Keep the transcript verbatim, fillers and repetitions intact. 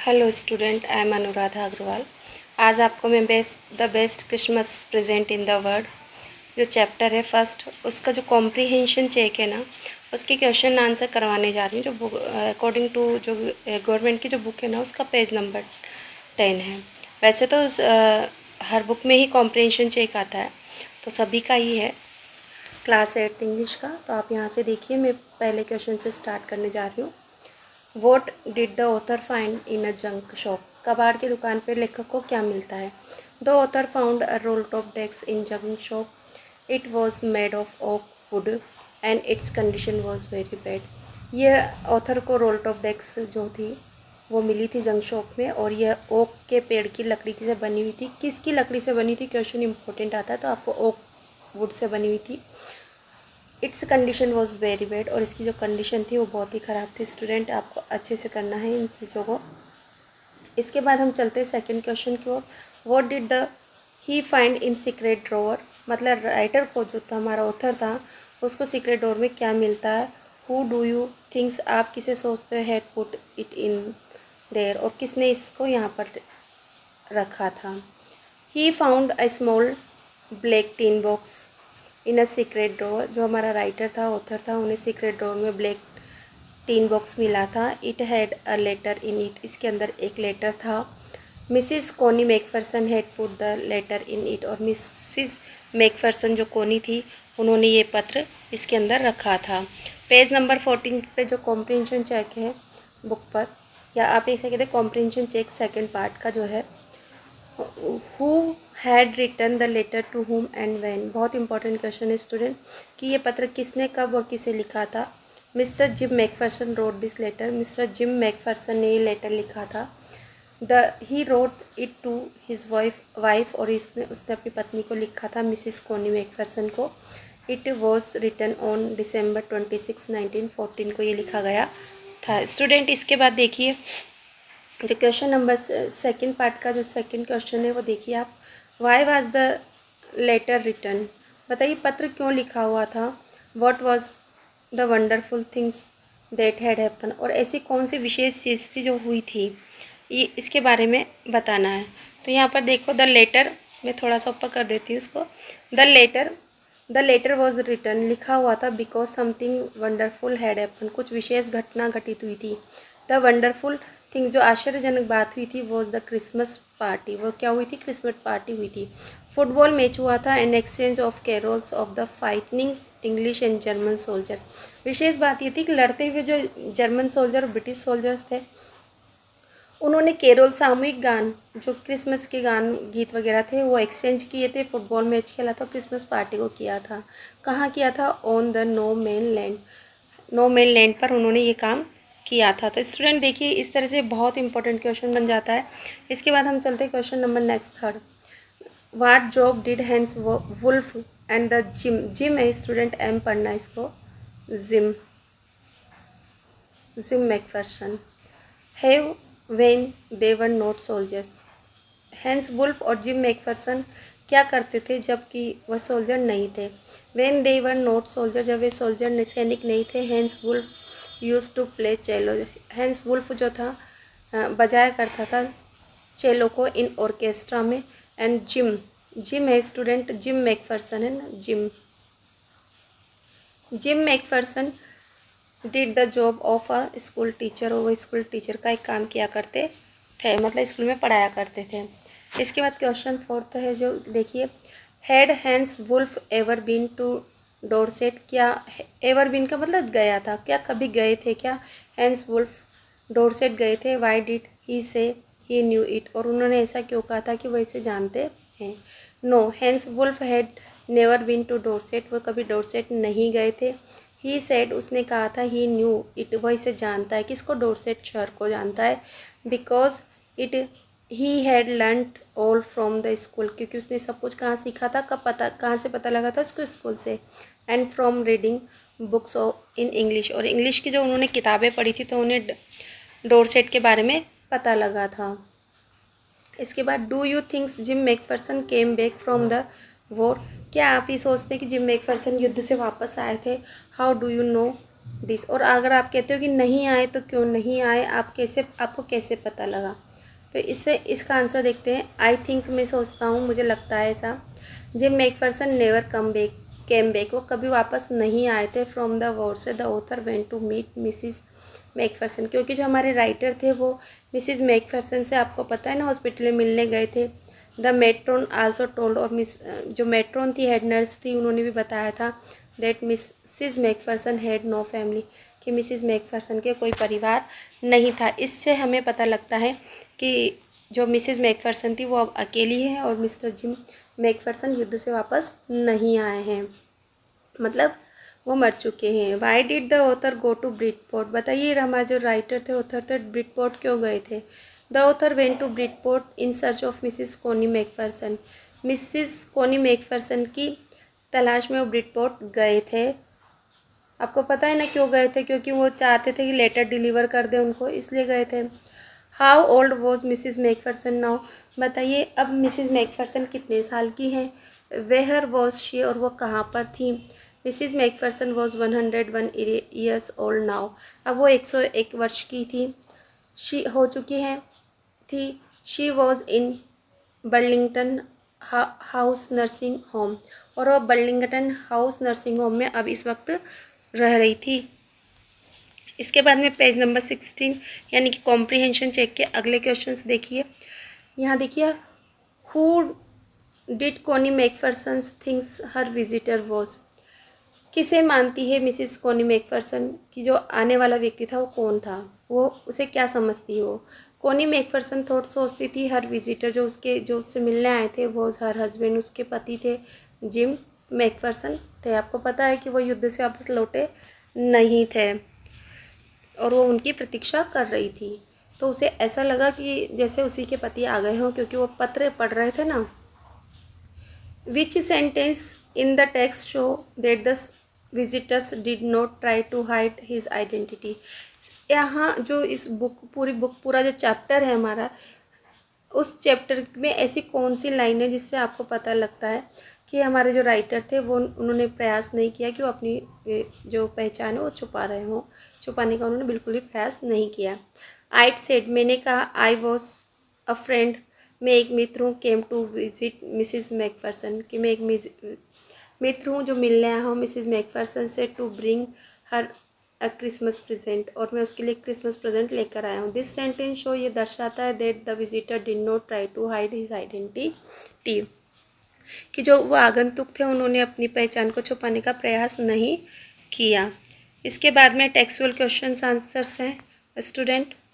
Hello student, I am Anuradha Agarwal. आज आपको मैं best the best Christmas present in the world जो चैप्टर है फर्स्ट, उसका जो कॉम्प्रीहेंशन चेक है ना, उसके क्वेश्चन आंसर करवाने जा रही हूँ। जो बुक अकॉर्डिंग टू जो गवर्नमेंट की जो बुक है ना, उसका पेज नंबर टेन है। वैसे तो आ, हर बुक में ही कॉम्प्रीहेंशन चेक आता है, तो सभी का ही है क्लास एट्थ इंग्लिश का। तो आप यहाँ से देखिए, मैं पहले क्वेश्चन से स्टार्ट करने जा रही हूँ। What did the author find in a junk shop? कबाड़ की दुकान पर लेखक को क्या मिलता है? The author found a roll top desk in junk shop. It was made of oak wood and its condition was very bad. यह ऑथर को रोल टॉप डेस्क जो थी वो मिली थी जंक शॉप में, और यह ओक के पेड़ की लकड़ी से बनी हुई थी। किसकी लकड़ी से बनी थी? क्वेश्चन इंपॉर्टेंट आता है, तो आपको ओक वुड से बनी हुई थी। Its condition was very bad, और इसकी जो कंडीशन थी वो बहुत ही ख़राब थी। स्टूडेंट, आपको अच्छे से करना है इन चीज़ों को। इसके बाद हम चलते हैं सेकंड क्वेश्चन की ओर। What did the he find in secret drawer? मतलब राइटर को, जो था हमारा ऑथर था, उसको सीक्रेट ड्रॉवर में क्या मिलता है? हु डू यू थिंक्स, आप किसे सोचते हो, had put it in there, और किसने इसको यहाँ पर रखा था? He found a small black tin box in a secret drawer. जो हमारा राइटर था, ऑथर था, उन्हें सीक्रेट ड्रॉवर में ब्लैक टीन बॉक्स मिला था। It had a letter in it, इसके अंदर एक लेटर था। Mrs Connie McPherson had put the letter in it, और मिसिस मैकफरसन जो कोनी थी, उन्होंने ये पत्र इसके अंदर रखा था। पेज नंबर फोर्टीन पे जो कॉम्प्रीहेंशन चेक है बुक पर, या आप एक कहते हैं कॉम्प्रीहेंशन चेक सेकेंड पार्ट का जो है, who had written the letter to whom and when. बहुत इंपॉर्टेंट क्वेश्चन है स्टूडेंट, कि ये पत्र किसने, कब और किसे लिखा था? Mr Jim McPherson wrote this letter. Mr Jim McPherson ने ये लेटर लिखा था। The he wrote it to his wife wife और इसने उसने अपनी पत्नी को लिखा था, मिसिस कोनी मैकफरसन को। It was written on December twenty six nineteen fourteen को ये लिखा गया था। स्टूडेंट, इसके बाद देखिए जो क्वेश्चन नंबर सेकंड पार्ट का जो सेकंड क्वेश्चन है वो देखिए आप। Why was the letter written? बताइए पत्र क्यों लिखा हुआ था? What was the wonderful things that had happen, और ऐसी कौन सी विशेष चीज़ थी जो हुई थी, ये इसके बारे में बताना है। तो यहाँ पर देखो, द लेटर, मैं थोड़ा सा ऊपर कर देती हूँ उसको। The letter the letter was written, लिखा हुआ था, because something wonderful had happen, कुछ विशेष घटना घटित हुई थी। द वंडरफुल थिंग, जो आश्चर्यजनक बात हुई थी, वॉज द क्रिसमस पार्टी, वो क्या हुई थी? क्रिसमस पार्टी हुई थी। फुटबॉल मैच हुआ था, and exchange of carols of the fighting English and German soldier. विशेष बात ये थी कि लड़ते हुए जो जर्मन सोल्जर और ब्रिटिश सोल्जर्स थे, उन्होंने केरोल, सामूहिक गान, जो क्रिसमस के गान गीत वगैरह थे, वो एक्सचेंज किए थे। फुटबॉल मैच खेला था, क्रिसमस पार्टी को किया था। कहाँ किया था? On the no man land, no man land पर उन्होंने ये काम किया था। तो स्टूडेंट देखिए, इस तरह से बहुत इंपॉर्टेंट क्वेश्चन बन जाता है। इसके बाद हम चलते हैं question number next third. What job did Hans Wolf and the Jim? Jim है स्टूडेंट, एम पढ़ना इसको, Jim Jim McPherson have when they were not soldiers. Hans Wolf और जिम मैकफरसन क्या करते थे जबकि वह सोल्जर नहीं थे? When they were not soldier, जब वे सोल्जर सैनिक नहीं थे। Hans Wolf use to play cello, Hans Wolf जो था बजाया करता था चेलो को इन ऑर्केस्ट्रा में। एंड जिम, जिम है स्टूडेंट, जिम मैकफरसन है ना, Jim Jim McPherson did the job of a school teacher, और वो स्कूल टीचर का एक काम किया करते थे, मतलब स्कूल में पढ़ाया करते थे। इसके बाद क्वेश्चन फोर्थ है जो देखिए, had Hans Wolf ever been to Dorset? क्या एवर बीन का मतलब गया था, क्या कभी गए थे क्या हैंस वुल्फ डोरसेट गए थे? वाई डिड ही से ही न्यू इट, और उन्होंने ऐसा क्यों कहा था कि वो इसे जानते हैं? No, Hans Wolf had never been to Dorset, वो कभी डोरसेट नहीं गए थे। ही सेड, उसने कहा था, ही न्यू इट, वह इसे जानता है, किसको? डोरसेट शहर को जानता है। Because it he had learned all from the school, क्योंकि उसने सब कुछ कहाँ सीखा था, कब पता, कहाँ से पता लगा था उसको? स्कूल से। And from reading books in English, और इंग्लिश की जो उन्होंने किताबें पढ़ी थी तो उन्हें डोरसेट के बारे में पता लगा था। इसके बाद, do you thinks Jim McPherson came back from the war? क्या आप ही सोचते हैं कि जिम मैकफरसन युद्ध से वापस आए थे? How do you know this. और अगर आप कहते हो कि नहीं आए तो क्यों नहीं आए, आप कैसे, आपको कैसे पता लगा, तो इससे इसका आंसर देखते हैं। आई थिंक, मैं सोचता हूँ, मुझे लगता है ऐसा। Jim McPherson never come back came back, वो कभी वापस नहीं आए थे फ्रॉम द वॉर से। The author went to meet Mrs McPherson, क्योंकि जो हमारे राइटर थे वो मिसिस मैकफरसन से, आपको पता है ना, हॉस्पिटल में मिलने गए थे। द मेट्रोन आल्सो टोल्ड, और मिस जो मेट्रोन थी, हेड नर्स थी, उन्होंने भी बताया था that Mrs McPherson had no family, कि मिसिस मैकफरसन के कोई परिवार नहीं था। इससे हमें पता लगता है कि जो मिसिस मैकफरसन थी वो अब अकेली है और मिस्टर जिम मैकफरसन युद्ध से वापस नहीं आए हैं, मतलब वो मर चुके हैं। Why did the author go to Bridport, बताइए हमारे जो राइटर थे, ऑथर थे, ब्रिडपोर्ट क्यों गए थे। The author went to Bridport in search of Mrs Connie McPherson, Mrs Connie McPherson की तलाश में वो ब्रिडपोर्ट गए थे। आपको पता है ना क्यों गए थे, क्योंकि वो चाहते थे कि लेटर डिलीवर कर दे उनको, इसलिए गए थे। How old was Mrs McPherson now, बताइए अब मिसिस मैकफरसन कितने साल की हैं। वेहर वॉज शी, और वो कहाँ पर थी। Mrs McPherson was one hundred one years old now, अब वो एक सौ एक वर्ष की थी, शी हो चुकी हैं थी। She was in Burlington House nursing home, और वो बर्लिंगटन हाउस नर्सिंग होम में अब इस वक्त रह रही थी। इसके बाद में पेज नंबर सिक्सटीन यानी कि कॉम्प्रीहेंशन चेक के अगले क्वेश्चंस देखिए। यहाँ देखिए, who did Connie McPherson thinks her visitor was, किसे मानती है मिसिस कोनी मैकफरसन की जो आने वाला व्यक्ति था वो कौन था, वो उसे क्या समझती है। वो कोनी मैकफरसन थोट सोचती थी हर विजिटर, जो उसके जो उससे मिलने आए थे वो हर हस्बैंड, उसके पति थे, जिम मैकफरसन थे। आपको पता है कि वो युद्ध से वापस लौटे नहीं थे और वो उनकी प्रतीक्षा कर रही थी, तो उसे ऐसा लगा कि जैसे उसी के पति आ गए हों, क्योंकि वो पत्र पढ़ रहे थे ना। Which sentence in the text show that the visitors did not try to hide his identity, यहाँ जो इस बुक पूरी बुक पूरा जो चैप्टर है हमारा, उस चैप्टर में ऐसी कौन सी लाइन है जिससे आपको पता लगता है कि हमारे जो राइटर थे वो उन्होंने प्रयास नहीं किया कि वो अपनी जो पहचान है वो छुपा रहे हों, छुपाने का उन्होंने बिल्कुल भी प्रयास नहीं किया। आइट सेड, मैंने कहा, आई वॉज अ फ्रेंड, मैं एक मित्र हूँ, came to visit Mrs McPherson, कि मैं एक मित्र हूँ जो मिलने आया हूँ मिसिस मैकफरसन से, to bring her a Christmas present, और मैं उसके लिए क्रिसमस प्रेजेंट लेकर आया हूँ। दिस सेंटेंस शो, ये दर्शाता है that the visitor did not try to hide his identity, कि जो वो आगंतुक थे उन्होंने अपनी पहचान को छुपाने का प्रयास नहीं किया। इसके बाद में टेक्सुअल क्वेश्चन आंसर्स हैं स्टूडेंट।